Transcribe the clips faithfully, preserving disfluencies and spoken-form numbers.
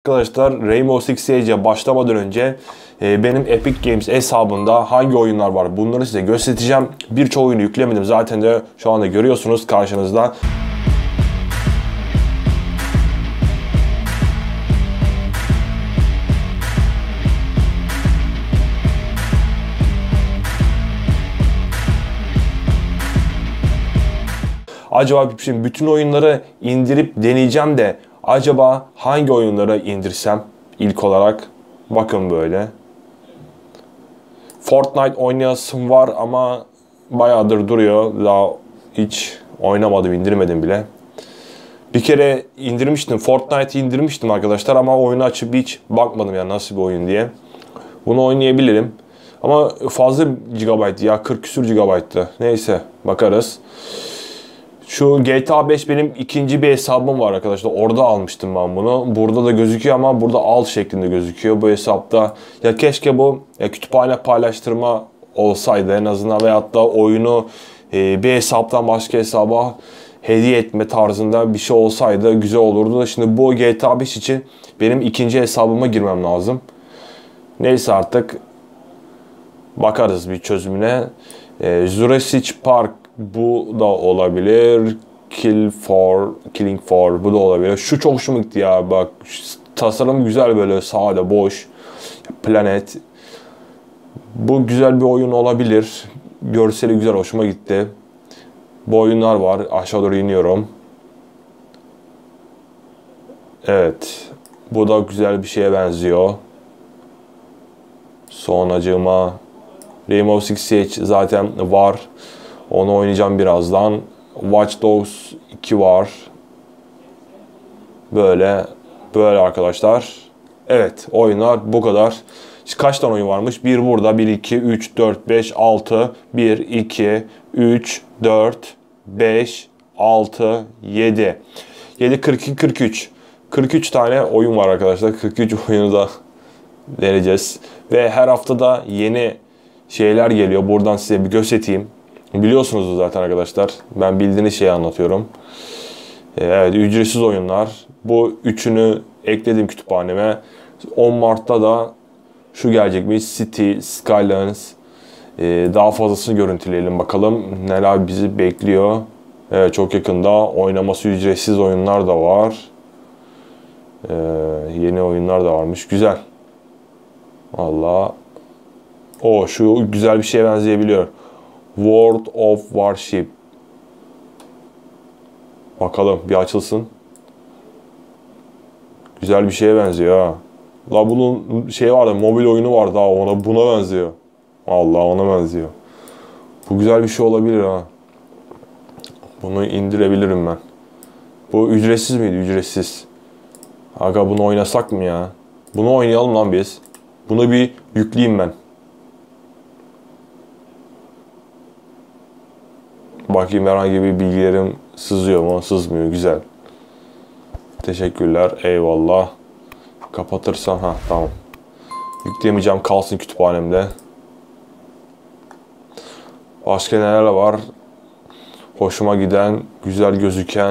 Arkadaşlar Rainbow Six Siege'e başlamadan önce e, benim Epic Games hesabında hangi oyunlar var bunları size göstereceğim. Birçok oyunu yüklemedim zaten de şu anda görüyorsunuz karşınızda. Acaba şimdi bütün oyunları indirip deneyeceğim de acaba hangi oyunları indirsem ilk olarak? Bakın böyle. Fortnite oynayasım var ama bayağıdır duruyor. Daha hiç oynamadım, indirmedim bile. Bir kere indirmiştim. Fortnite'ı indirmiştim arkadaşlar ama oyunu açıp hiç bakmadım ya nasıl bir oyun diye. Bunu oynayabilirim. Ama fazla gigabayt ya, kırk küsur gigabayttı. Neyse bakarız. Şu G T A beş benim ikinci bir hesabım var arkadaşlar. Orada almıştım ben bunu. Burada da gözüküyor ama burada al şeklinde gözüküyor bu hesapta. Ya keşke bu ya kütüphane paylaştırma olsaydı en azından, veyahut da oyunu e, bir hesaptan başka hesaba hediye etme tarzında bir şey olsaydı güzel olurdu da. Şimdi bu G T A beş için benim ikinci hesabıma girmem lazım. Neyse artık bakarız bir çözümüne. E, Jurassic Park bu da olabilir. Kill for, Killing for bu da olabilir. Şu çok hoşuma gitti ya, bak tasarım güzel, böyle sade boş planet. Bu güzel bir oyun olabilir. Görseli güzel, hoşuma gitti. Bu oyunlar var. Aşağı doğru iniyorum. Evet. Bu da güzel bir şeye benziyor. Sonracığıma Rainbow Six Siege zaten var. Onu oynayacağım birazdan. Watch Dogs iki var. Böyle. Böyle arkadaşlar. Evet. Oyunlar bu kadar. Kaç tane oyun varmış? bir burada. bir, iki, üç, dört, beş, altı. bir, iki, üç, dört, beş, altı, yedi. yedi, kırk iki, kırk üç. kırk üç tane oyun var arkadaşlar. kırk üç oyunu da deneyeceğiz. Ve her haftada yeni şeyler geliyor. Buradan size bir göstereyim. Biliyorsunuz zaten arkadaşlar. Ben bildiğiniz şeyi anlatıyorum. Evet, ücretsiz oyunlar. Bu üçünü ekledim kütüphaneme. on Mart'ta da şu gelecekmiş. City Skylines. Ee, daha fazlasını görüntüleyelim bakalım. Neler bizi bekliyor. Evet, çok yakında. Oynaması ücretsiz oyunlar da var. Ee, yeni oyunlar da varmış. Güzel. Vallahi. O şu güzel bir şeye benzeyebiliyor. World of Warship. Bakalım bir açılsın. Güzel bir şeye benziyor ha. La bunun şey vardı, mobil oyunu var daha, ona buna benziyor. Allah, ona benziyor. Bu güzel bir şey olabilir ha. Bunu indirebilirim ben. Bu ücretsiz miydi? Ücretsiz. Aga bunu oynasak mı ya? Bunu oynayalım lan biz. Bunu bir yükleyeyim ben. Bakayım herhangi bir bilgilerim sızıyor mu? Sızmıyor. Güzel. Teşekkürler. Eyvallah. Kapatırsam ha tamam. Yükleyemeyeceğim, kalsın kütüphanemde. Başka neler var? Hoşuma giden, güzel gözüken.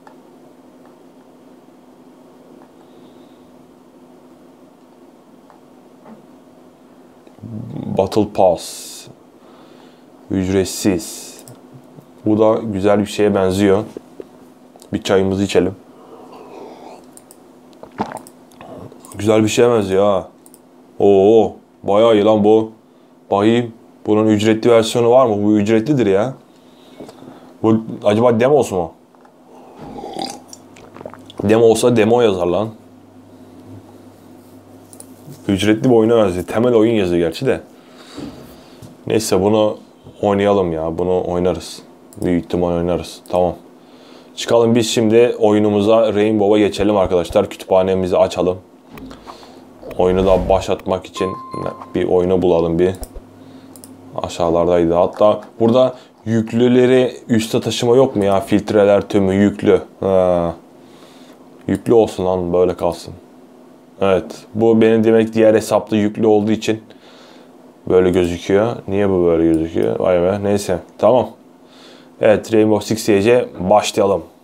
Battle Pass. Ücretsiz. Bu da güzel bir şeye benziyor. Bir çayımızı içelim. Güzel bir şeye benziyor ha. Oo, bayağı iyi lan bu. Bakayım. Bunun ücretli versiyonu var mı? Bu ücretlidir ya. Bu acaba demosu mu? Demo olsa demo yazar lan. Ücretli bir oyuna benziyor. Temel oyun yazıyor gerçi de. Neyse bunu oynayalım ya. Bunu oynarız. Büyük ihtimal oynarız. Tamam. Çıkalım biz şimdi oyunumuza, Rainbow'a geçelim arkadaşlar. Kütüphanemizi açalım. Oyunu da başlatmak için bir oyunu bulalım bir. Aşağılardaydı. Hatta burada yüklüleri üste taşıma yok mu ya? Filtreler tümü yüklü. Ha. Yüklü olsun lan, böyle kalsın. Evet. Bu benim demek diğer hesapta yüklü olduğu için böyle gözüküyor. Niye bu böyle gözüküyor? Vay be. Neyse. Tamam. Evet. Rainbow Six Siege'e başlayalım.